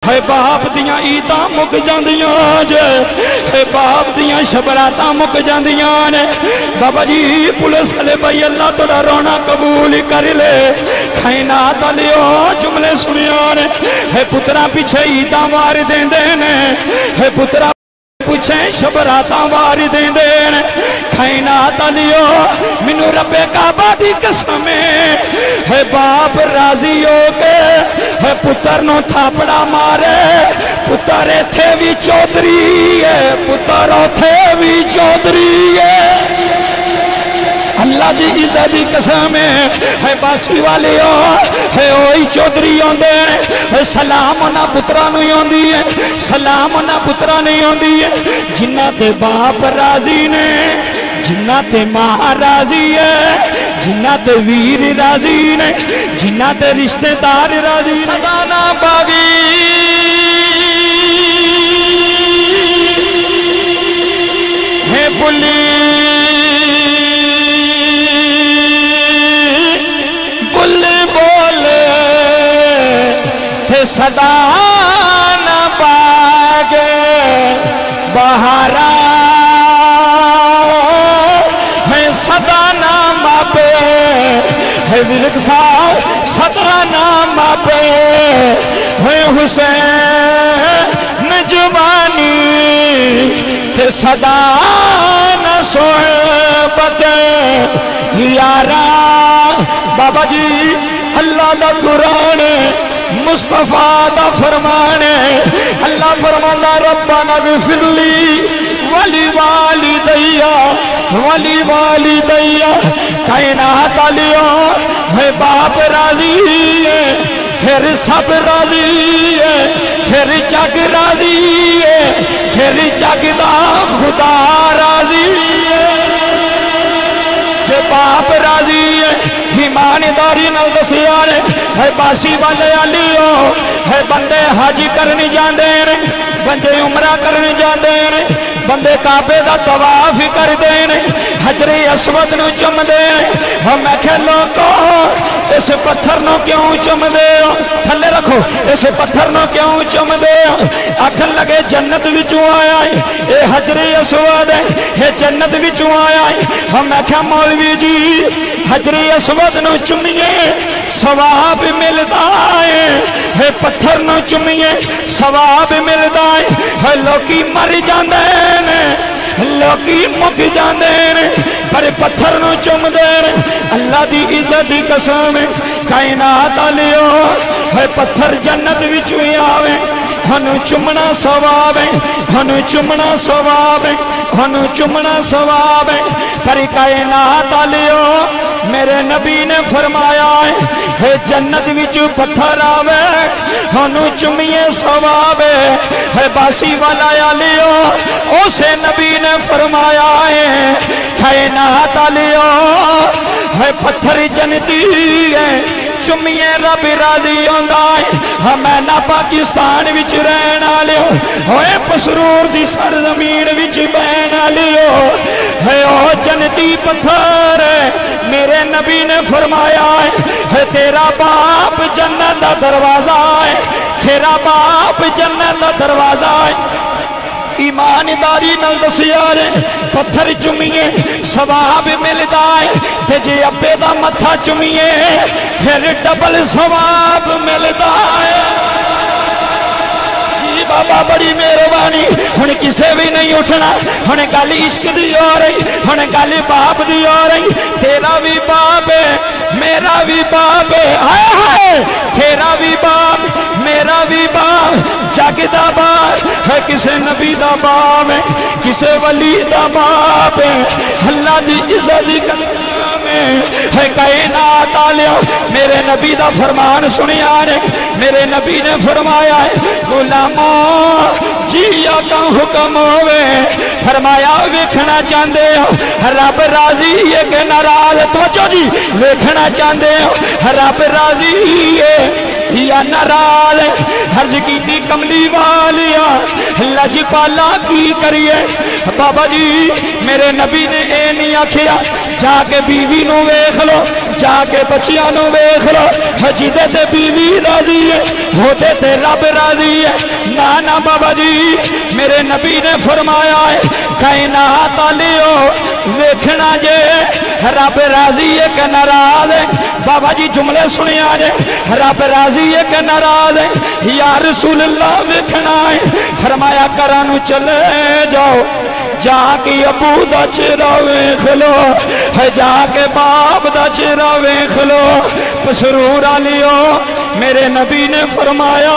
ہے باپ دیاں عیداں مک جاندیاں جے ہے باپ دیاں شبراتاں مک جاندیاں نے بابا جی پولیس والے بھائی اللہ تیرا رونا قبول کر لے کائنات والیو جملے سنیاں نے ہے پترا پیچھے عیداں وار دیندے نے ہے پترا پوچھے شبراتاں واری دیں دین کائنات علیو منو رب کعبہ دی قسم ہے باپ راضی ہو کے ہے پتر نو تھاپڑا مارے پتر تھے بھی چودری ہے پتر تھے بھی چودری ہے اللہ دی عزت دی قسم ہے باسی والے ہے اوہی چودری ہوندے ہے سلام نہ پترا نہیں ہوندی ہے سلام نہ پترا نہیں ہوندی ہے جنہ تے باپ راضی نے جنہ تے ماں راضی ہے جنہ تے ویر راضی نے جنہ تے رشتہ دار راضی نے سدانا باغی ہے بلی صدا نہ باغے بہارا ہے صدا نہ ماپے ہے ورکسا صدا نہ ماپے ہے حسین جوانی تے صدا نہ صحبت یارا بابا جی اللہ دا قرآن مصطفیٰ دا فرمانے اللہ فرمانا ربنا اغفر لی ولی والدیا کائنات علیہ ہے باپ راضی ہے پھر سب راضی ہے پھر جگ راضی ہے پھر جگ دا خدا راضی ہے باپ راضی ہے ایمانداری نال دسیا نے ہے باسی والے علیو ہے بندے حج کرنے جاندے نے بندے عمرہ کرنے جاندے نے بندے کعبے دا طواف کردے نے حجر اسود نو چومدے نے میں کہ لوگو اس پتھر نو کیوں چومدے ہو تھلے رکھو اس پتھر نو کیوں چومدے ہو آکھن لگے جنت وچوں آیا ہے اے حجر اسود ہے اے جنت وچوں آیا ہے میں کہ مولوی جی حجر اسود نو چومیے ثواب ملدا ہے پتھر نو چومیے ثواب ملدا ہے لوکی مر جاندے نے لوکی مک جاندے نے پر پتھر نو چومدے نے اللہ دی عزت دی قسم کائنات علیو ہے پتھر جنت وچوں آوے ہنو چمنا ثواب ہے ہنو چمنا ثواب ہے ہنو چمنا ثواب ہے پر کائنات علیو میرے نبی نے فرمایا ہے جنت وچ پتھر آوے ہنو چمیے ثواب ہے باسی والا علیو اسے نبی نے فرمایا ہے کائنات علیو ہے پتھر جنتی ہے چمیے رب راضی ہوندا ہے ہمیں نہ پاکستان وچ رہن والے ہوئے پسرور دی سرزمین وچ بہن والے ہے او جنتی پتھر میرے نبی نے فرمایا ہے تیرا باپ جنت دا دروازہ ہے تیرا باپ جنت دا دروازہ ہے ایمانداری نال دسیا نے پتھر چمیے ثواب ملدا ہے تے جے ابے دا متھا چمیے پھر ڈبل ثواب ملدا ہے جی بابا بڑی مہربانی ہن کسے بھی نہیں اٹھنا ہن گل عشق دی ہو رہی ہن گل باپ دی ہو رہی تیرا بھی باپ ہے میرا بھی باپ ہے ہائے ہائے تیرا بھی باپ میرا بھی باپ جگ دا باپ ہے کسے نبی دا باپ ہے کسے ولی دا باپ ہے اللہ دی عزت دی قسم ہے کائنات علیہ میرے نبی دا فرمان سنیا نے میرے نبی نے فرمایا ہے غلاموں جیا کا حکم ہوئے فرمایا ویکھنا چاہندے ہو رب راضی ہے کہ ناراض توجہ جی ویکھنا چاہندے ہو رب راضی ہے یا ناراض عرض کیتی کملی والیا لج پالا کی کریے بابا جی میرے نبی نے اے نہیں آکھیا جا کے بیوی نو ویکھ لو جا کے بچیاں نو ویکھ لو جدے تے بیوی راضی ہے ہوتے تے رب راضی ہے نا بابا جی میرے نبی نے فرمایا ہے کائنات والیو ویکھنا جے رب راضی ہے کہ ناراض ہے بابا جی جملے سنیا جے رب راضی ہے کہ ناراض ہے یا رسول اللہ ویکھنا ہے فرمایا کرانو چلے جاؤ جا کے ابو دا چہرہ ویکھ لو جا کے باپ دا چہرہ ویکھ لو پسرور والیو میرے نبی نے فرمایا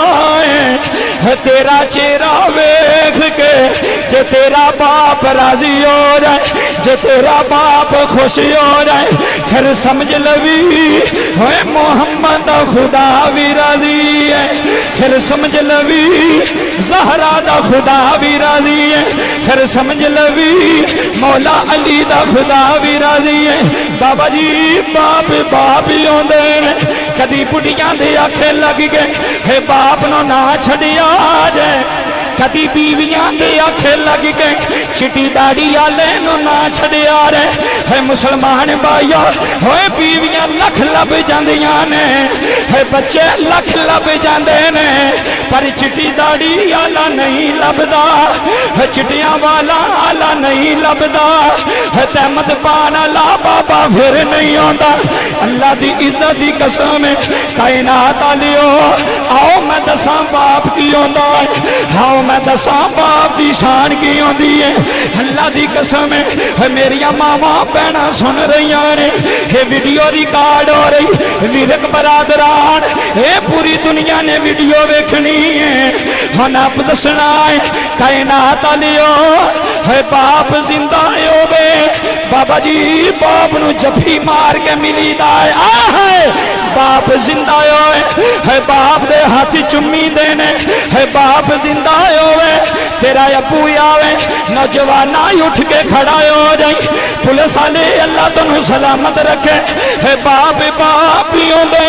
ہے تیرا چہرہ ویکھ کے جے تیرا باپ راضی ہو جائے جے تیرا باپ خوش ہو جائے پھر سمجھ لوی ہوئے محمد دا خدا بھی راضی ہے پھر سمجھ لوی زہرا دا خدا بھی راضی ہے پھر سمجھ لوی مولا علی دا خدا بھی راضی ہے بابا جی باپ ہی ہوندے نے کدی بڑھیاں دے آنکھیں لگ گئے ہے باپ نو نہ چھڑیا جائے کدی بیویاں دے آنکھیں لگ گئے چٹی داڑھی والے نو نہ چھڑیا رہے ہے مسلمان بھائیو ہوئے بیویاں لکھ لب جاندیاں نے ہے بچے لکھ لب جاندے نے پر چٹی داڑھی والا نہیں لبدا ہے چٹیاں والا آلہ نہیں لبدا ہے تحمد پانا لا بابا پھر نہیں ہوندا اللہ دی عزت دی قسم کائنات والیو آؤ میں دساں باپ کی ہوندا آؤ میں دساں باپ دی شان کی ہوندی ہے اللہ دی قسم ہے میریاں ماما بہنا سن رہی ہیں یہ ویڈیو ریکارڈ ہو رہی ویرک برادران یہ پوری دنیا نے ویڈیو ویکھنی ہے ہن آپ دسنا ہے کائنات والیو ہے باپ زندہ ہوے بابا جی باپ نو جفی مار کے ملی دا ہے باپ زندہ ہوئے ہے باپ دے ہاتھ چمی دینے ہے باپ زندہ ہوئے تیرا ابو آوے نوجوانہ اٹھ کے کھڑا ہو جائیں پولیس والے اللہ تنو سلامت رکھے ہے باپ ہی ہوندے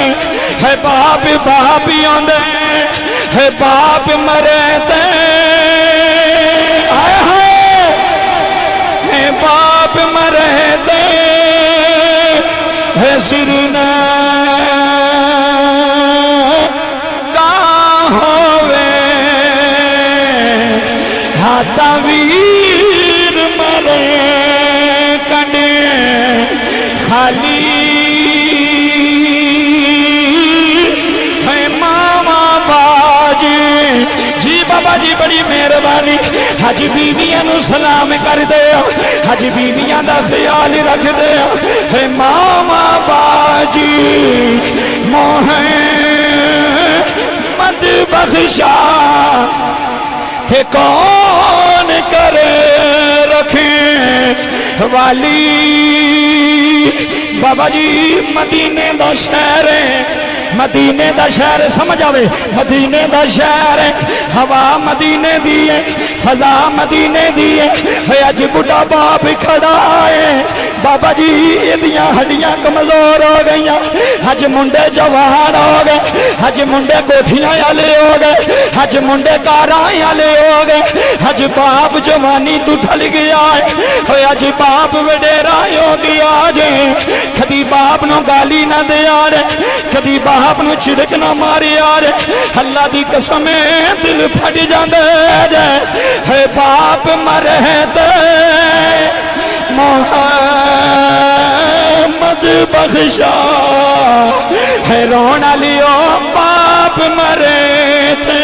ہے باپ ہی ہوندے ہے باپ مرے تے ہے باپ مرے تے ہے سرنا ویر مرے کنے خالی ہے ماما باجی جی بابا جی بڑی مہربانی حج بیویاں نو سلام کر دے حج بیویاں دا خیال رکھ دے ہے ماما باجی محمد بخشا کہ کون کرے رکھیں والی بابا جی مدینے دا شہر ہے مدینے دا شہر سمجھ آوے مدینے دا شہر ہے ہوا مدینے دی ہے فضا مدینے دی ہے اج بڑھا باپ کھڑا ہے بابا جی ادیاں ہڈیاں کمزور ہو گئیاں اج منڈے جوان ہو گئے اج منڈے کوٹھیاں والے ہو گئے اج منڈے کاراں والے ہو گئے اج باپ جوانی تو ڈھل گیا ہے اج باپ وڈیرا ہو گیا جے کدی باپ نو گالی نہ دیا رہے کدی باپ نو چھڑک نہ مارے آرے اللہ دی قسم دل پھٹ جاندے ہے باپ مرے تے محمد بخشا ہے رونا لیو باپ مرے تھے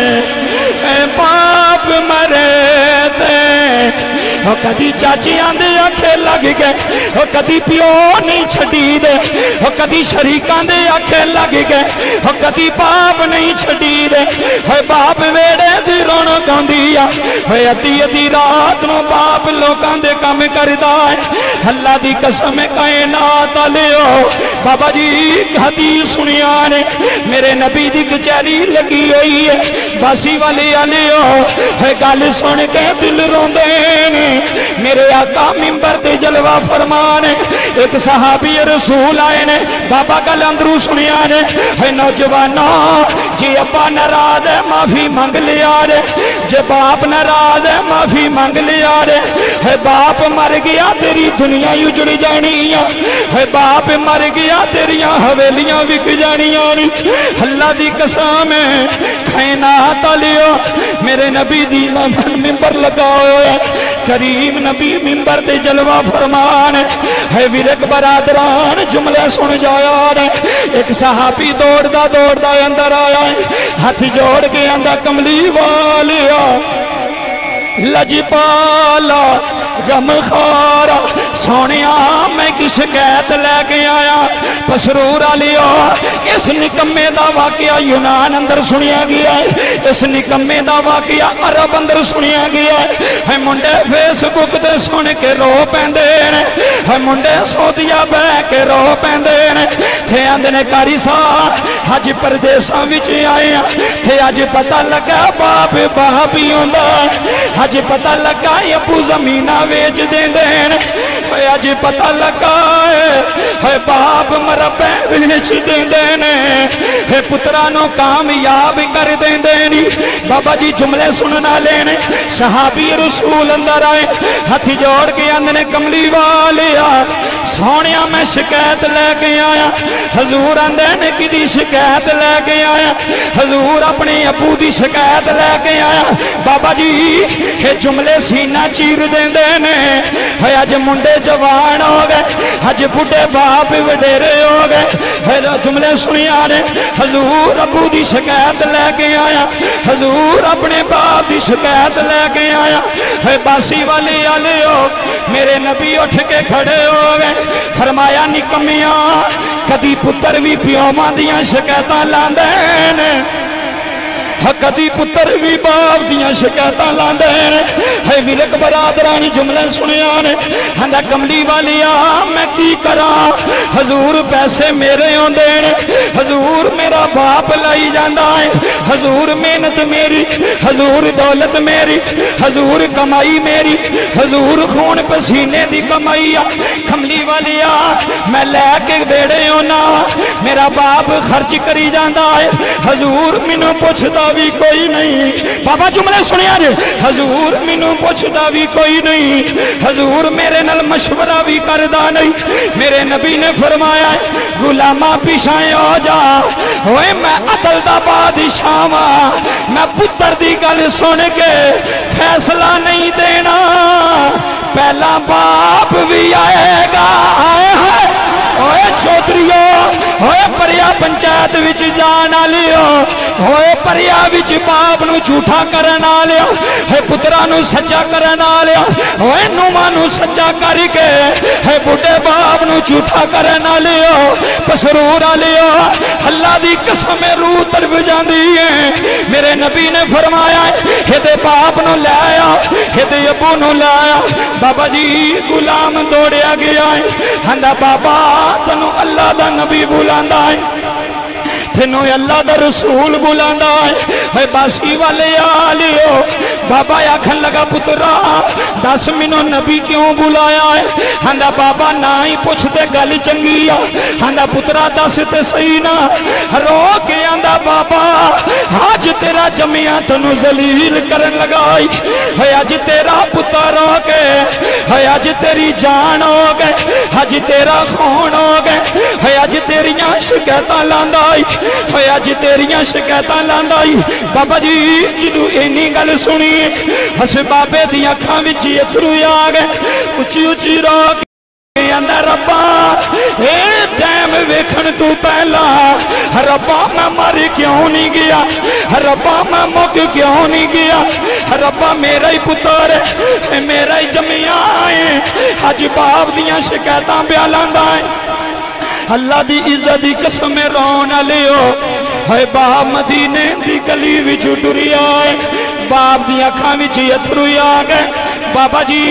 باپ مرے تھے وہ کدی چاچی آندے آنکھیں لگ گئے وہ کدی پیو نہیں چھڑی دے وہ کدی شریکاں دے آنکھیں لگ گئے وہ کدی باپ نہیں چھڑی دے وہ باپ ویڑے دی رونق ہوندی آ وہ ادی رات نو باپ لوکاں دے کام کردا ہے اللہ دی قسم کائنات والےو بابا جی حدیث سنیا نے میرے نبی دی کچہری لگی ہوئی ہے बासी वाली आलियो गल सुन के दिल रोंदे ने मेरे आका मिंबर ते जलवा फरमान एक सहाबी रसूल आए ने बाबा गल अंदरू सुनिया ने नौजवाना जी अब्बा नाराज है माफी मंग लिया रे जे बाप नाराज है माफी मंग लिया रे है बाप मर गया तेरी दुनिया उजड़ जानी है बाप मर गया तेरिया हवेलियां विक जानिया नी अल्लाह दी कसम है खैना तलियो मेरे नबी दी मिंबर लगाओ करीम नबी मिंबर ते जलवा फरमान है विरक बरादरान जुमले सुन जाया रे एक सहाबी दौड़दा दौड़दा अंदर आया हाथ जोड़ के आंदा कमली वालिया लजपाला गमखारा सोनिया मैं की शिकायत लैके आया पसरूर आलियो इस निकम्मे दा वाकया यूनान अंदर सुनिया गया है इस निकम्मे दा वाकया अरब अंदर सुनिया गया है मुंडे फेसबुक ते सुन के रो पैंदे ने है मुंडे सौदिया बह के रो पैंदे ने थे आंदे ने कारी साहब अज परदेसां विच आए थे अज पता लगा बाप भाभी हुंदा अज पता लगा अबू जमीना वेच देंदे ने अज पता लगा है बाप मरबे वेच देंदे ने पुत्रा नो कामयाब कर देंदे नी बाबा जी जुमले सुनना लेने सहाबी रसूल अंदर आए हाथ जोड़ के आंदे ने कमली वालिया सोनिया मैं शिकायत लेके आया हजूर आंदे ने किदी शिकायत लेके आया हजूर अपने अबू दी शिकायत लेके आया बाबा जी ये जुमले सीना चीर देंदे ने है अज मुंडे जवान हो गए अज बुढ़े बाप वडेरे हो गए जुमले सुनिया ने हजूर अबू दी शिकायत लेके आया हजूर अपने बाप दी शिकायत लेके आया है बासी वाली आलियो मेरे नबी उठ के खड़े हो गए फरमाया निकमिया कदी पुत्र भी प्योमां दियां शिकायतां लांदे ने कदी पुत्र भी बाप दियां शिकायतां लांदे है विरक बरादरानी जुमले सुनिया ने आंदा कमली वालिया मैं की करा हजूर पैसे मेरे आंदे ने हजूर मेरा बाप लाई जांदा है हजूर मेहनत मेरी हजूर दौलत मेरी हजूर कमाई मेरी हजूर खून पसीने दी कमाई आ कमली वालिया मैं लैके बेड़े आना मेरा बाप खर्च करी जांदा है हजूर मैनू पुछदा भी कोई नहीं बाबा जुमले सुनिया जे हजूर मैनू पुछदा भी कोई नहीं हजूर मेरे नाल मशवरा भी करदा नहीं मेरे नबी ने फरमाया गुलामा पिछाए हो जा ओए मैं अदल दा बादशाह वां मैं पुत्र दी गल सुन के फैसला नहीं देना पहला बाप भी आएगा ओए चौधरीओ ओए परिया पंचायत विच जान वालियो ओए परिया विच बाप नू झूठा करन वालियो है पुत्रा नू सच्चा करन वालियो ओए नुमा नू सच्चा करके है बुढ़े बाप नू झूठा करन वालियो पसरूर वालियो अल्लाह दी कसम रूह तरफ जांदी है मेरे नबी ने फरमाया एदे बाप नू ले आया एदे अबू नू ले आया बाबा जी गुलाम दौड़िया गया है आंदा बाबा तनु अल्लाह दा नबी बुलांदा है तेनों अल्लाह दा रसूल बुलांदा है बासी वाले आलियो बाबा आखन लगा पुत्रा दस मैनू नबी क्यों बुलाया है आंदा बाबा ना ही पुछते गल चंगी आंदा पुत्रा दस ते सही ना रो के आंदा बाबा अज तेरा जमिया तेनू जलील करन लगाई है अज तेरा पुत्र हो के है अज तेरी जान हो गए अज तेरा खून हो गए है अज तेरियां शिकायतां लांदा है अज तेरियां शिकायतां लांदा बाबा जी जिदू इन्नी गल सुनी हस बाबे दी अखां विच अथरू आ गए उची उची रो अंदर रब्बा ए टाइम वेखण तू पहला रब्बा मैं मर क्यों नहीं गया रब्बा मैं मुक क्यों नहीं गया रब्बा मेरा ही पुत्र है मेरा ही जमिया है अज बाप दियां शिकायतां ब्या लांदा है अल्लाह दी इज्जत दी कसम रोन लियो है बाप मदीने दी गली विच टुरिया है बाप दी अखां विच अथरू आ गए बाबा जी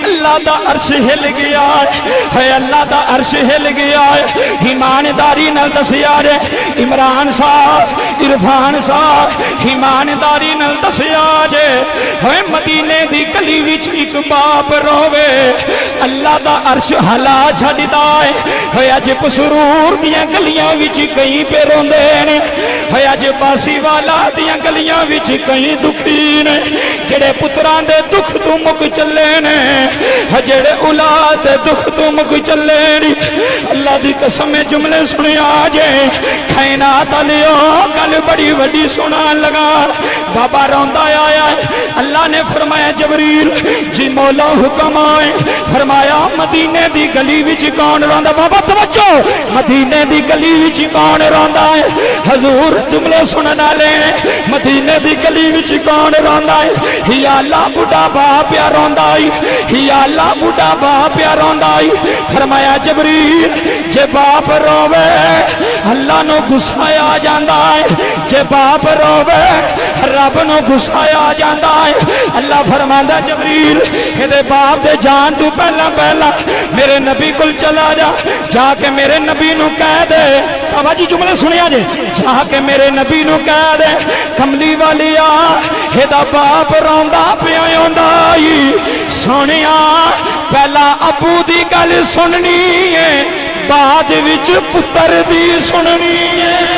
اللہ دا عرش ہل گیا ہے اللہ دا عرش ہل گیا ہے ایمانداری نال دسیا جے عمران صاحب عرفان صاحب ایمانداری نال دسیا جے ہے مدینے دی گلی وچ ایک باپ روے اللہ دا عرش ہلا چھڈدا ہے اج پسرور دیاں گلیاں وچ کئی پہ روندے نے ہے اج باسی والا دیاں گلیاں وچ کئی دکھی نے جڑے پتران دے دکھ تو مک چلے نے جڑے اولاد دے دکھ تو مک چلے نے اللہ دی قسم جملے سنے آجے کائنات علیو گل بڑی وڈی سنان لگا بابا روندا آیا ہے اللہ نے فرمایا جبریل جی مولا حکم آئے فرمایا مدینے دی گلی وچ کون روندا بابا توجہ مدینے دی گلی وچ کون روندا ہے حضور جملے سننا لینے مدینے دی گلی وچ کون روندا ہے یا اللہ بڑا باپ پیا روندا ہے یا اللہ بڑا باپ پیا روندا ہے فرمایا جبریل جے باپ روے اللہ نو غصہ آ جاندا ہے جے باپ روے رب نو غصہ آ جاندا ہے اللہ فرماندا جبریل اے باپ دے جان تو پہلا میرے نبی کل چلا جا کے میرے نبی نو کہہ دے بابا جی جملے سنیا جے جا کے میرے نبی نو کہہ دے کملی والی آ اے دا باپ روندا پیا ہوندا ائی سونیا پہلا ابو دی گل سننی ہے بعد وچ پتر دی سننی ہے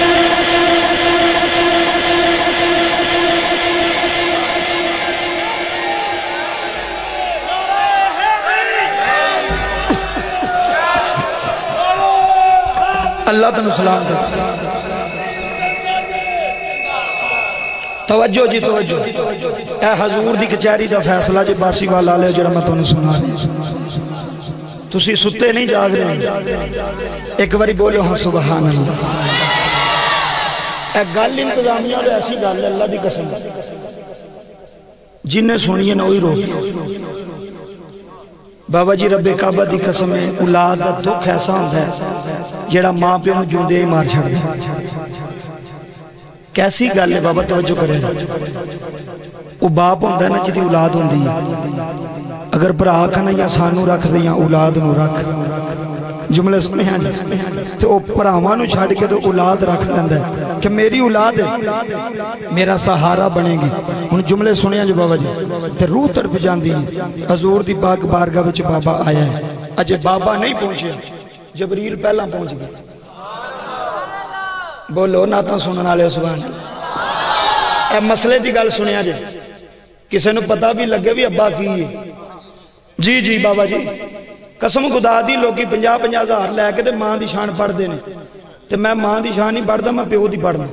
اللہ تنو سلام دے توجہ جی توجہ اے حضور دی کچہری دا فیصلہ جی باسی والا لے جڑا میں تنو سنا رہے تسی ستے نہیں جاگ رہے ایک باری بولو ہاں سبحان اللہ اے گل انتظامیہ دے ایسی گل اللہ دی قسم جنہیں سنیے نہ ہوئی روح بابا جی رب کعبہ دی قسم ہے اولاد دا دکھ ایسا ہوتا ہے جڑا ماں پہ انہوں جوندے مار چھڑ دے کیسی گل ہے بابا توجہ کرے وہ باپ ہوتا ہے نا جدی اولاد ہوندی ہے اگر برا کھنا یا سانو رکھ دے یا اولاد نو رکھ جملے سنے ہیں تو وہ پراوانو چھاڑ کے تو اولاد رکھ لیندہ ہے کہ میری اولاد ہے میرا سہارا بنے گی ان جملے سنے ہیں جو بابا جی تے روح تڑپ جان دی حضور دی پاک بارگاہ وچ بابا آیا ہے اجے بابا نہیں پہنچے جبریل پہلا پہنچ گیا بولو ناتا سننا لے سبحان اللہ اے مسئلے دی گل سنیا جے کسے نو پتا بھی لگے بھی ابا کی ہے جی جی بابا جی قسم خدا دی لوگی 50-50 ہزار لے کے تے ماں دی شان پڑھ دینے تے میں ماں دی شان نہیں پڑھدا میں پیو دی پڑھنا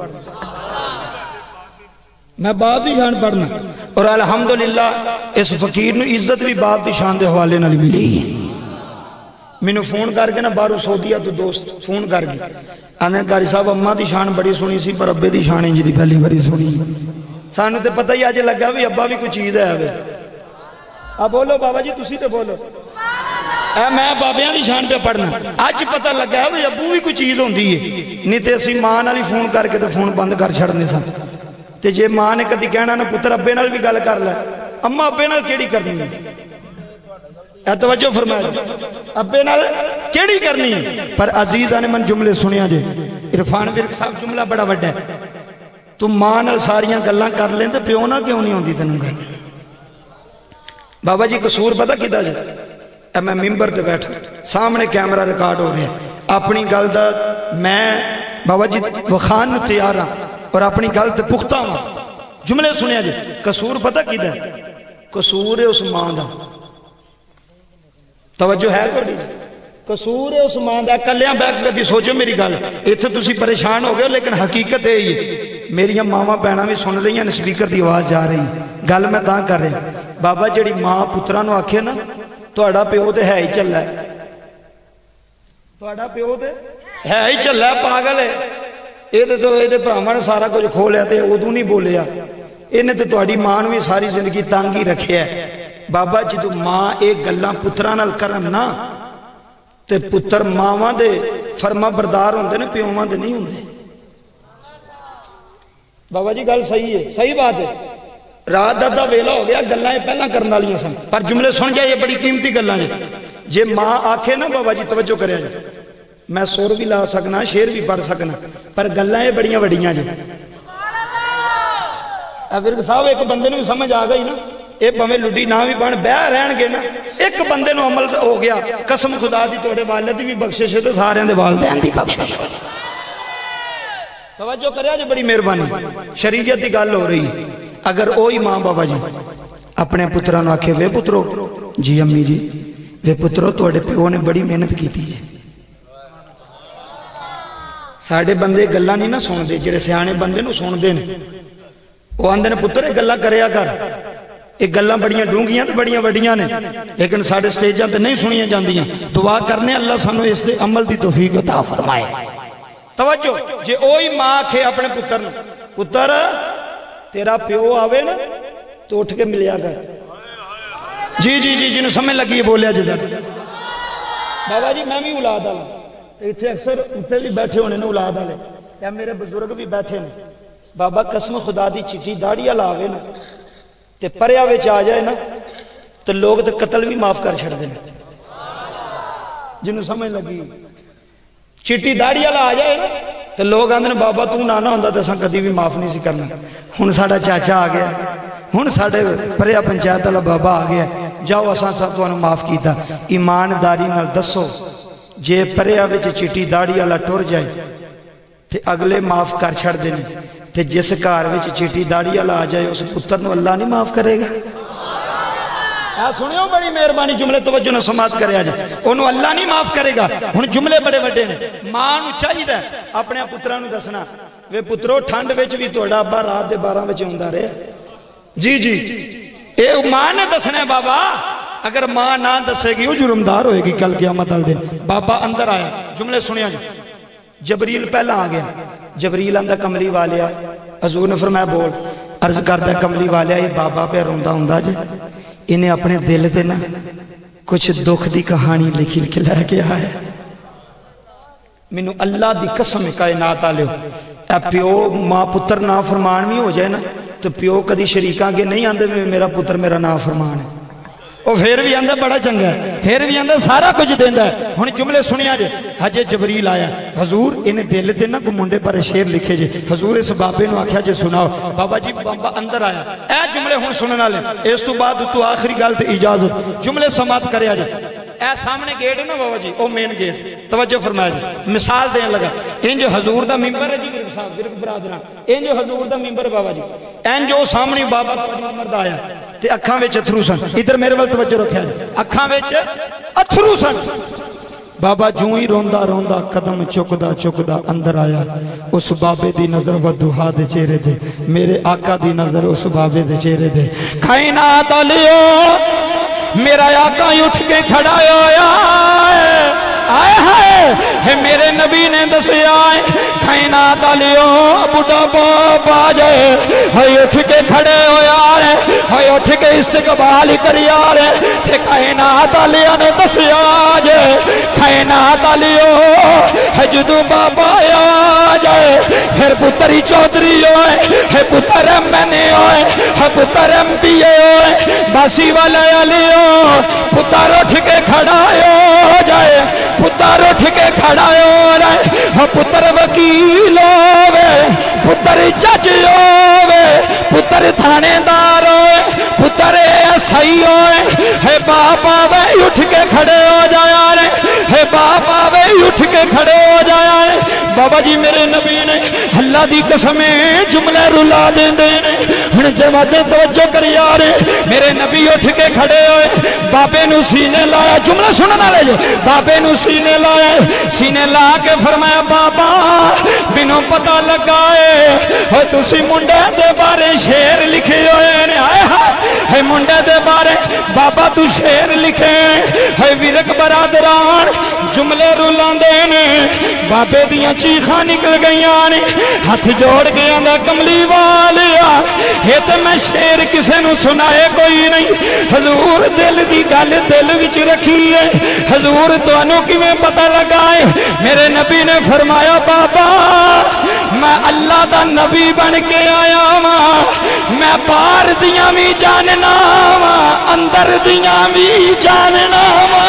میں باپ دی شان پڑھنا اور الحمدللہ اس فقیر نو عزت بھی باپ دی شان دے حوالے نال ملی میں نے فون کر کے نا بارو سعودیہ تو دوست فون کر کے آنے قاری صاحب اماں دی شان بڑی سنی سی پر ابے دی شان انجی دی پہلی بڑی سنی سانو تے پتہ ہی آجے لگا بھی ابا بھی کوئی چیز ہے اب بولو بابا جی تسی تے بولو اے میں بابیاں دی شان پہ پڑھنا آج پتہ لگا ہے کہ ابو بھی کوئی چیز ہوندی ہے نہیں تے اسی ماں نالی فون کر کے تو فون بند کر چھڑنے سا تے جے ماں نے کدی کہنا نا پتر ابے نال بھی گل کر لے اما ابے نال کیڑی کرنی ہے اے توجہ فرمایا ابے نال کیڑی کرنی ہے پر عزیزہ نے من جملے سنیا جے عرفان ورک صاحب جملہ بڑا بڑا ہے تم ماں نال ساریاں گلاں کر لیں تے پیو نال کیوں نہیں ہوندی تینوں گل بابا جی قصور پتہ کیتا جے اے میں ممبر تے بیٹھا سامنے کیمرہ ریکارڈ ہو رہا ہے اپنی گل دا میں بابا جی وخان نو تیار ہاں اور اپنی گل تے پختہ ہوں جملے سنیا جی قصور پتہ کیتا ہے قصور ہے اس ماں دا توجہ ہے کوئی قصور ہے اس ماں دا کلیاں بیٹھ کے سوچو میری گل ایتھے تسی پریشان ہو گئے لیکن حقیقت ہے یہ میری ماما بہناں بھی سن رہی ہیں سپیکر دی آواز جا رہی گل میں تاں کر رہا بابا جڑی ماں پتراں نو آکھے نا توڑا پیو تے ہے ہی چل ہے توڑا پیو تے ہے ہی چل ہے پاگل ہے یہ تو یہ پراواں نے سارا کچھ کھولیا تے ادو نہیں بولیا انہیں تے توڑی ماں بھی ساری زندگی تانگی رکھے ہے بابا جدو ماں ایک گلاں پتراں نال کرن نا تے پتر ماواں دے فرما بردار ہوندے نے پیواں دے نہیں ہوندے بابا جی گل صحیح ہے صحیح بات ہے رات دا ویلا ہو گیا، گلاں پہلا کرن والیاں سن، پر جملے سن جائے، یہ بڑی قیمتی گلاں جے ماں آکھے نا بابا جی توجہ کریا جی، میں سور بھی لا سکنا، شیر بھی پڑھ سکنا، پر گلاں یہ بڑیاں وڈیاں جی۔ ورک صاحب ایک بندے نو سمجھ آ گئی نا، اے بھویں لڈی نہ بھی بن بہ رہن گے نا، ایک بندے نو عمل ہو گیا، قسم خدا دی تواڈے والد دی بھی بخشش ہے تے ساریاں دے والدین دی بخشش ہے۔ توجہ کریا جی، بڑی مہربانی، شریعت دی گل ہو رہی ہے۔ اگر اوہی ماں بابا جی اپنے پتراں نو آکھے وے پترو، جی امی جی وے پترو تواڈے پیو نے بڑی محنت کیتی جی، ساڈے بندے گلاں نہیں نہ سن دے، جڑے سیانے بندے نو سن دے نے، وہ آندے نے پتر یہ گلاں کریا کر، یہ گلاں بڑیاں ڈونگیاں تے بڑیاں وڈیاں نے، لیکن ساڈے سٹیجاں تے نہیں سنیاں جاندیاں۔ دعا کرنے اللہ سانو اس دے عمل دی توفیق عطا فرمائے۔ توجہ جے اوہی ماں آکھے اپنے پتر نو، پتر تیرا پیو آوے نا تو اٹھ کے ملیا کر، جی جی جی جنہوں سمجھ لگی بولیا جدہ بابا جی میں بھی اولاد آلا، اتنے اکثر اتنے بھی بیٹھے ہونے نے اولاد آلے، یا میرے بزرگ بھی بیٹھے نے، بابا قسم خدا دی چٹی داڑی آلاوے نا تے پریا ویچ آ جائے نا تو لوگ تے قتل بھی معاف کر چھڑ دینے، جنہوں سمجھ لگی چٹی داڑی آلا آ جائے نا تو لوگ آندھے نے بابا تو نانا ہوندہ تو ساں کدی بھی معاف نہیں سی کرنا۔ ہن ساڑا چاچا آ گیا، ہن ساڑے پریا پنچایت والا بابا آ گیا، جاؤ اساں سب تو انہوں معاف کیتا۔ ایمانداری نال دسو جے پریا وچ چٹی داڑی والا ٹر جائے تے اگلے معاف کر چھڑ دینے، تے جس گھر وچ چٹی داڑی والا آ جائے اس پتر نو اللہ نہیں معاف کرے گا؟ سنیو بڑی مہربانی جملے توجہ نہ سماعت کریا جائے، انہوں اللہ نہیں معاف کرے گا۔ ہن جملے بڑے بڑے نے، ماں نو چاہیے دا اپنے پتراں نو دسنا وے پترو ٹھنڈ وچ بھی تہاڈا ابا رات دے 12 بجے ہوندا رہے، جی جی اے ماں نے دسنا ہے بابا، اگر ماں نہ دسے گی وہ جرمدار ہوئے گی کل قیامت والے دن۔ بابا اندر آیا، جملے سنیا جی، جبریل پہلا آ گیا، جبریل اندر کملی والیا، حضور نے فرمایا بول، عرض کردہ کملی والیا یہ بابا پہ روندہ ہوندہ جی، انہیں اپنے دل دے نا کچھ دکھ دی کہانی لکھی لکھ لے کے آئے، مینوں اللہ دی قسم کائنات آلے ہو، اے پیو ماں پتر نا فرمان بھی ہو جائے نا تو پیو کدی شریکاں کے نہیں آندے میرا پتر میرا نا فرمان ہے، وہ پھر بھی آندہ بڑا چنگا ہے، پھر بھی آندہ سارا کچھ دیندہ ہے۔ ہن جملے سنیا جے، حج جبریل آیا، حضور انہیں دل دینا کو منڈے پر شیر لکھے جے، حضور اس بابے نو آکھیا جے سناؤ، بابا جی بابا اندر آیا، اے جملے ہن سننا لیں، اس تو بعد تو آخری گالت اجازت، جملے سماعت کریا جے۔ اے سامنے گیٹ ہے نا بابا جی، او مین گیٹ، توجہ فرمایا جی، مثال دین لگا، انج حضور دا ممبر ہے جی گرک صاحب، گرک برادران، انج حضور دا ممبر بابا جی، انج جو سامنے بابا مرد آیا، تے اکھاں ویچ اتھرو سن، ادھر میرے وقت توجہ رکھیا جی، اکھاں ویچ اتھرو سن، بابا جوں ہی روندہ روندہ قدم چکدہ چکدہ اندر آیا، اس بابے دی نظر ودوہا دے چہرے دے، میرے آقا دی نظر اس بابے دے چہرے دے، کائنات علیو میرا آقا اٹھ کے کھڑا ہویا آئے ہائے میرے نبی نے دسیا ہے کائنات علیو بڑا بابا جائے ہائے اٹھ کے کھڑے ہویا ہے ہائے اٹھ کے استقبال کریا ہے تے کائنات علیو نے دسیا جائے کائنات علیو ہے جدو بابا آ جائے پھر پتری چودری ہوئے ہے پتر میں نے ہوئے ہے پتر پیے ہوئے باسی والے علیو پتر اٹھ کے کھڑا ہو جائے پتر اٹھ کے کھڑا ہو رہے پتر وکیل ہوئے پتر جج ہوئے پتر تھانے دار ہوئے پتر ایسائی ہوئے ہے باپا وے اٹھ کے کھڑے ہو جایا رہے ہے باپا وے اٹھ کے کھڑے ہو جایا رہے بابا جی میرے نبی نے اللہ دی قسمیں جملے رلا دیں دینے ہن جوادیں توجہ کر یارے میرے نبی اٹھ کے کھڑے ہوئے بابے نو سینے لایا جملہ سننا لے جو بابے نو سینے لایا سینے لا کے فرمایا بابا بینوں پتہ لگائے ہوئے تُسی منڈے دے بارے شیر لکھے ہوئے ہے منڈے دے بارے بابا تو شیر لکھے ہے ویرک برادران جملے رولان دینے بابے دیاں چیخاں نکل گئیاں ہاتھ جوڑ گیا دا کملی والیا یہ تو میں شیر کسے نو سنائے کوئی نہیں حضور دل دی گل دل وچ رکھی ہے حضور تو انو کی میں پتہ لگائے میرے نبی نے فرمایا بابا میں اللہ دا نبی بن کے آیا ماں मैं बाहर दियां भी जानना वा अंदर दियां भी जानना वा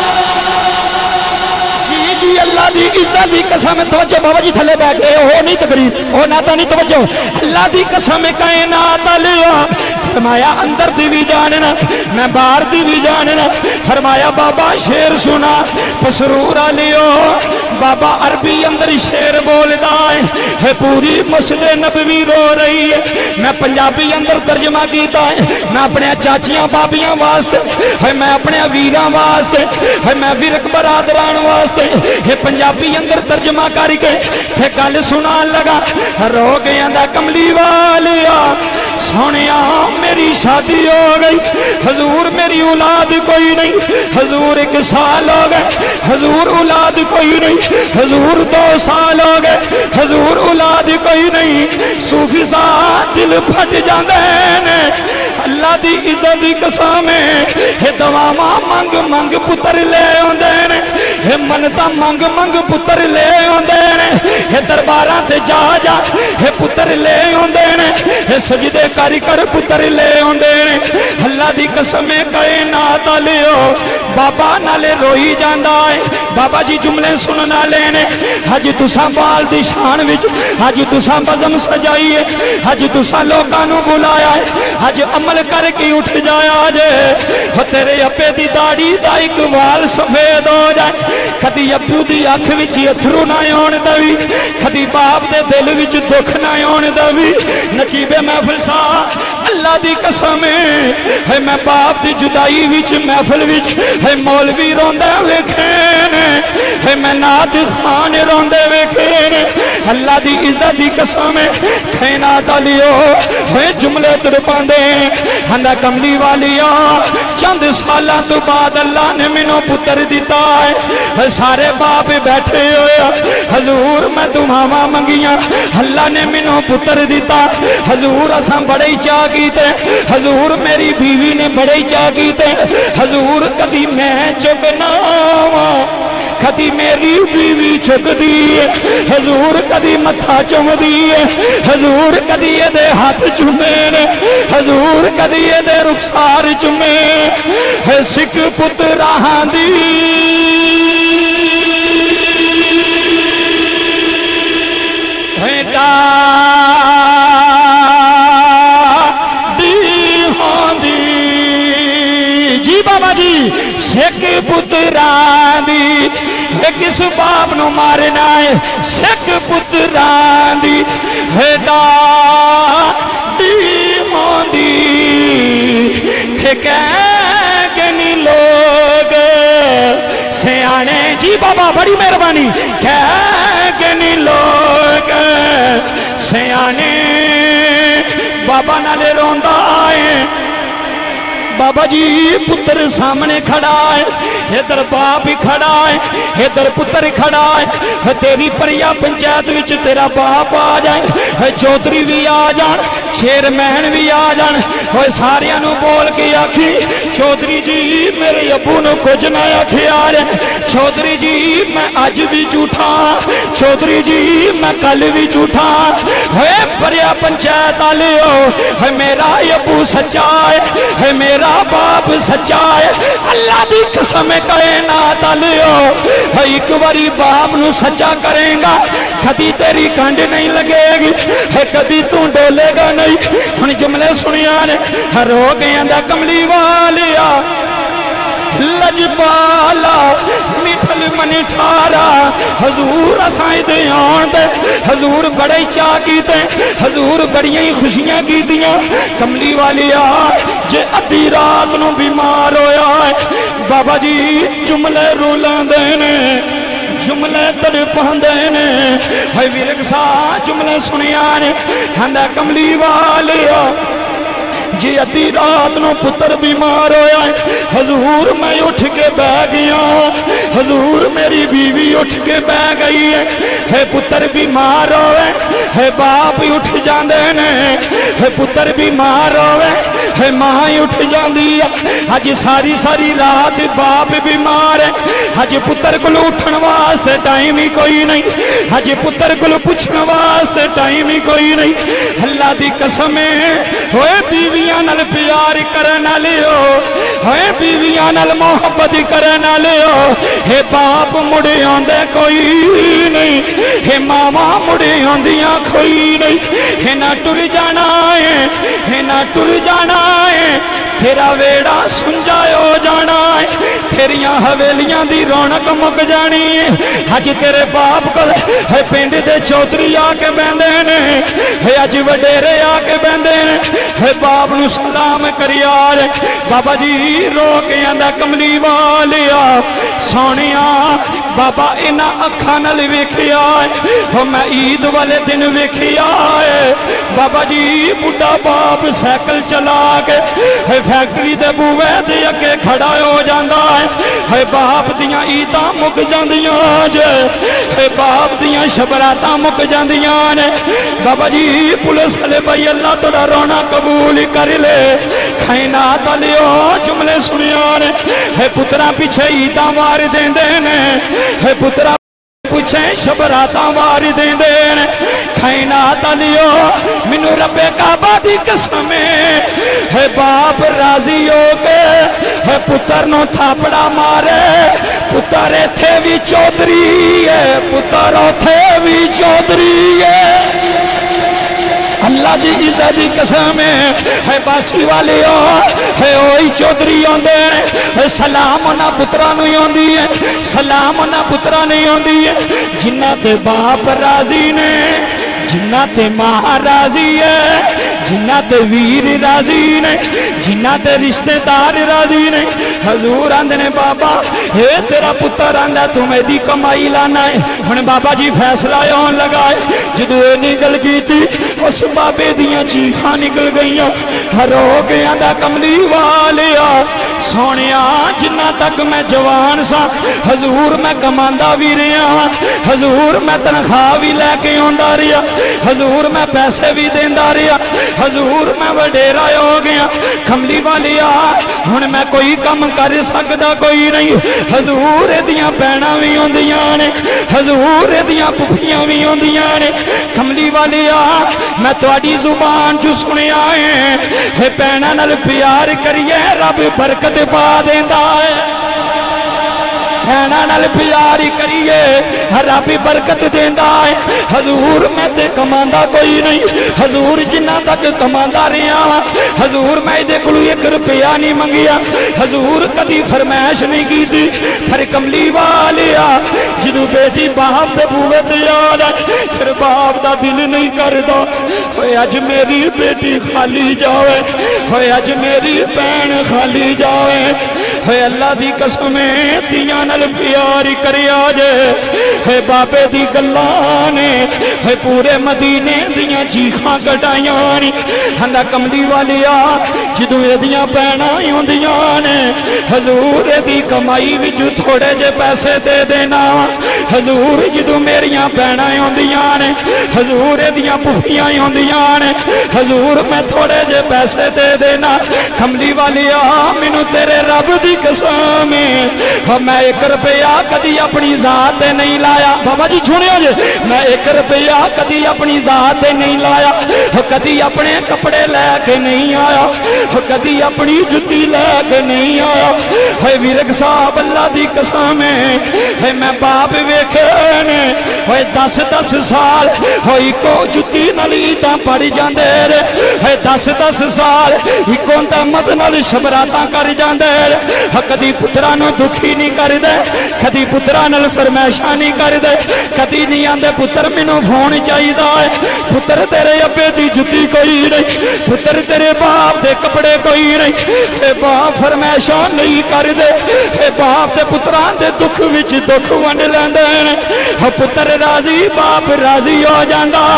जी अल्लाह दी इज्जत दी कसम तवज्जो बाबा जी थले बैठ गए हो नहीं तकरीर ओ नाता नहीं तवज्जो अल्लाह दी कसम कायनात लिया फरमाया अंदर दी भी जानना मैं बाहर दी भी जानना फरमाया बाबा शेर सुना पसरूर लियो बाबा अरबी अंदर शेर बोलदा है पूरी मस्जिद नबवी रो रही है मैं पंजाबी अंदर तर्जमा कीता है मैं अपने चाचियां बाबियां वास्ते है मैं अपने वीरां वास्ते है मैं विरक बरादरान वास्ते ये पंजाबी अंदर तर्जमा करके थे गल सुनान लगा रो गया कमली वालिया सोनिया मेरी शादी हो गई हजूर मेरी औलाद कोई नहीं हजूर 1 साल हो गए हजूर औलाद कोई नहीं हजूर 2 साल हो गए हजूर औलाद कोई नहीं सूफी साहब दिल फट जाते हैं अल्लाह दी इज्जत दी कसम है दवावां मंग मंग पुत्र ले आंदे ने हे मनता मंग मंग पुत्र ले आंदे ने हे दरबारां ते जा जा हे पुत्र ले आंदे ने हे सजदे कर पुत्र ले आंदे ने अल्लाह दी कसम कायनात लियो बाबा नाले रोई जांदा है बाबा जी जुमले सुनन वाले ने अज तुसां बाल दी शान विच अज तुसां बज़म सजाई है अज तुसां लोकां नूं बुलाया है अज अमल करके उठ जाया जे तेरे अप्पे दी दाढ़ी दा एक वाल सफेद हो जाए कदी अप्पू दी अख विच अथरू ना आउण दवी कदी बाप दे दिल विच दुख ना आउण दवी नकीबे महफिल सा अल्लाह दी कसम है मैं बाप दी जुदाई विच महफिल विच है मौलवी रोंदा वेखे है मैं नात खान रोंदे वेखे अल्लाह दी इज्जत दी कसम खैना तालियो है जुमले तुर पांदे हंदा कमली वालिया चंद सालां तो बाद अल्लाह ने मैनू पुत्र दिता है सारे बाप बैठे होए हजूर मैं दुआवां मंगियां अल्लाह ने मैनू पुत्र दिता हजूर असां बड़े चाह कीते हजूर मेरी बीवी ने बड़े चाह कीते हजूर कदी मैं चुकना कदी मेरी बीवी चुकदी है हजूर कदी मथा चुमदी है हजूर कदी ये हाथ चुमे ने हजूर कदी ये रुखसार चुमे है सिख पुत्रां दी बेटा जी बाबा जी सिख पुत्रां दी किस बाप नु मारना है सिख पुत्रां दी हेदा दी होंदी कह नी लोग सियाने जी बाबा बड़ी मेहरबानी कह नी लोग सियाने बाबा नाले रोंदा है बाबा जी पुत्र सामने खड़ा है इधर बाप ही खड़ा है इधर पुत्र खड़ा है तेरी परिया पंचायत विच तेरा बाप आ जाए चौधरी भी आ जान चेयरमैन भी आ जान और सारियां नू बोल के आखी चौधरी जी मेरे अबू नू कुछ ना आखिया चौधरी जी मैं अज भी झूठा चौधरी जी मैं कल भी झूठा है परिया पंचायत वाले हो मेरा अबू सच्चा है मेरा बाप सच्चा है अल्लाह दी कसम कायनात लियो एक बारी बाप नू सच्चा करेगा कदी तेरी कंड नहीं लगेगी है कदी तू डोलेगा नहीं हुण जुमले सुनिया ने रो गया कमली वालिया लजपाला मिठल मनी ठारा हजूर असां दे आण दे हजूर बड़े चाह कीते हजूर बड़ियां ही खुशियां कीतियां कमली वालिया जे अद्धी रात नू बीमार होया है बाबा जी जुमले रुलांदे ने जुमले तड़पांदे ने है विरक सा जुमले सुनिया ने हंदा कमली वालिया जी अद्धी रात नो पुत्र बीमार होया हजूर मैं उठ के बह गया हजूर मेरी बीवी उठ के बह गई है पुत्र बीमार होवे है बाप उठ जाते ने है पुत्र बीमार होवे है मां ही उठ जाती है। अज सारी सारी रात बाप बीमार है, अज पुत्र को उठन वास्ते टाइम ही कोई नहीं, अज पुत्र को पूछने वास्ते टाइम ही कोई नहीं। अल्लाह दी कसम है होए बीवियां नाल प्यार करन वाले हो, होए बीवियां नाल मोहब्बत करन वाले हो, हे बाप मुड़े आंदे कोई नहीं, हे मावा मुड़े आंदियां कोई नहीं। हे ना टुर जाना है, हे ना टुर जाना है, तेरा वेड़ा सुंजा हो जाना है, तेरिया हवेलियां दी रौनक मुक जानी है। अज तेरे बाप को पिंड दे चौधरी आके बहंदे ने, अज वडेरे आके बहंदे ने, बाप नू सलाम करिया रे। बाबा जी रो के आंदा कमली वालिया सोनिया बाबा इन्हां अखां नाल वेखिया है, मैं ईद वाले दिन वेखिया है। बाबा जी बुढ़ा बाप साइकिल चला के फैक्ट्री दे बूहे दे अगे खड़ा हो जाता है, बाप दियां ईदां मुक जांदियां जे, बाप दियां शबरातां मुक जांदियां ने। बाबा जी पुलिस वाले भाई अल्लाह तेरा रोना कबूल कर ले, खाइना तलियो जुमले सुनिया ने, पुत्रा पीछे ईदां वार देंदे ने, पुत्रा पूछे शबराता वार देंदे ने, खाइना तलियो मैनू रब्बे काबा दी कसम है बाप राजी हो के पुत्र नो थापड़ा मारे। पुत्र इत्थे भी चौधरी है, पुत्र उथे भी चौधरी है। अल्लाह दी इज्जत दी कसम है बासी वाले है ओही चौधरी आंदे ने, सलाम उन्हां पुत्रा नूं आंदी है, सलाम उन्हां पुत्रा नहीं आंदी है जिन्हां ते बाप राजी ने, जिन्हां ते मां राजी है, जिन्हां ते वीर राजी ने, जिन्हां ते रिश्तेदार राजी ने। हजूर आंदे ने बाबा हे तेरा पुत्र आंदा तू मेरी कमाई लाना है। हुण बाबा जी फैसला आउण लगा है, जदों ये निकल गई थी उस बाबे दियां चीखां निकल गईयां, रो गया दा कमली वालिया सोनिया जिन्ना तक मैं जवान सा हजूर मैं कमांदा भी रहा, हजूर मैं तनख्वाह भी लैके आंदा रहा, हजूर मैं पैसे भी देंदा रहा, हजूर मैं वडेरा हो गया। कमली वालिया हुण मैं कोई कम कर सकदा कोई नहीं, हजूर दियां भैणां भी आउंदियां ने, हजूर दियां पुफियां भी आउंदियां ने। कमली वालिया मैं तुहाडी जुबान चो सुनिया है भैणां नाल प्यार करिए रब बरकत पा देंदा है, भैणां नाल प्यार करिए रब बरकत देंदा है। हजूर मैं ते कमांदा कोई नहीं, हजूर जिन्ना तक कमांदा रहा वा हजूर मैं इहदे कोलों 1 रुपया नहीं मंगिया, हजूर कदी फरमाइश नहीं की थी। फिर कमली वालिया जदों बेटी बाप दे बूहे ते आ जाए फिर बाप दा दिल नहीं करदा होए अज मेरी बेटी खाली जावे, होए अज मेरी भैन खाली जावे। होए अल्लाह दी कसम दियां नाल प्यार करिया जे, होए बाबे दी गल्लां ने होए पूरे मदीने दियां चीखां कटाइयां नी। हंदा कमली वालिया जदों इहदियां भैणां आउंदियां ने हजूर दी कमाई विच थोड़े जे पैसे दे देना, हजूर जदों मेरियां भैणां आउंदियां ने हजूर दियां पुफियां आउंदियां ने हजूर मैं थोड़े जे पैसे दे देना। कमली वालिया मैनू तेरे रब दी कसम मैं 1 रुपया कदी अपनी जात ते नहीं लाया। बाबा जी सुनियो जे मैं 1 रुपया कदी अपनी जात ते नहीं लाया, कदी अपने कपड़े लैके नहीं आया, कदी अपनी जुत्ती लैके नहीं आया। है विरक साहब अल्लाह दी कसम है मैं बाप वेखे ने 10-10 साल होई को जुत्ती नाल ईदां पड़ जांदे रे, 10-10 साल इको तहमत नाल शबरातां कर जांदे रे। कदी पुत्रा नूं दुखी नहीं करदे, कदी पुत्रा नाल फरमाइशां नहीं करदे, कदी नहीं आंदे पुत्र मैनूं फोन चाहिदा है, पुत्र तेरे अब्बे दी जुत्ती कोई नहीं, पुत्र तेरे बाप दे कपड़े कोई नहीं। बाप फरमाइशां नहीं करदे, बाप ते पुत्रां दे दुख विच दुख वंड लैंदे ने। पुत्र राजी बाप राजी हो जांदा है,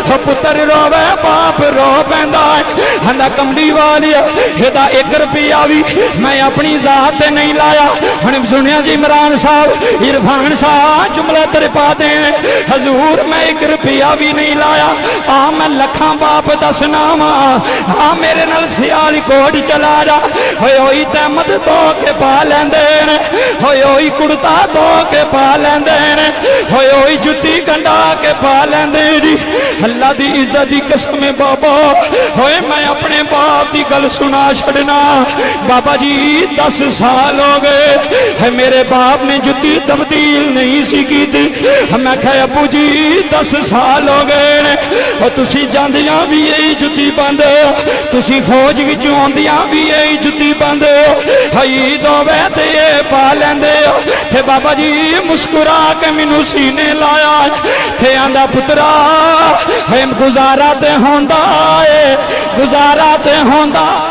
पुत्र रोवे बाप रो पैंदा है। हंदा कमली वाली एदा 1 रुपया भी मैं अपनी जात नहीं लाया। हम सुनिया जी इमरान साहब इरफान साहब जुमला तेरे पा दे हजूर मैं 1 रुपया भी नहीं लाया। आ मैं लखा बाप दसना वा हाँ मेरे नाल सियालकोट चला जा। होई तहमत धो के पा लेंदे ने होई कुड़ता धो के पा लेंदे ने होई जुत्ती गंडा के पा लेंदे जी। अल्लाह दी इज्जत दी कसम है बाबा होए मैं अपने बाप दी गल सुना छड़ना। बाबा जी 10 साल हो गए है मेरे बाप ने जुत्ती तब्दील नहीं सी की थी। मैं कहा अबू जी 10 साल हो गए ने और तुसी जांदियां भी यही जुत्ती पांदे हो तुसी फौज विच आउंदियां भी यही जुत्ती पांदे हो हई दोवे ते पा लेंदे हो। ते बाबा जी मुस्कुरा के मैनू सीने लाया ते आंदा पुत्रा है गुजारा ते होंदा है गुजारा ते होंदा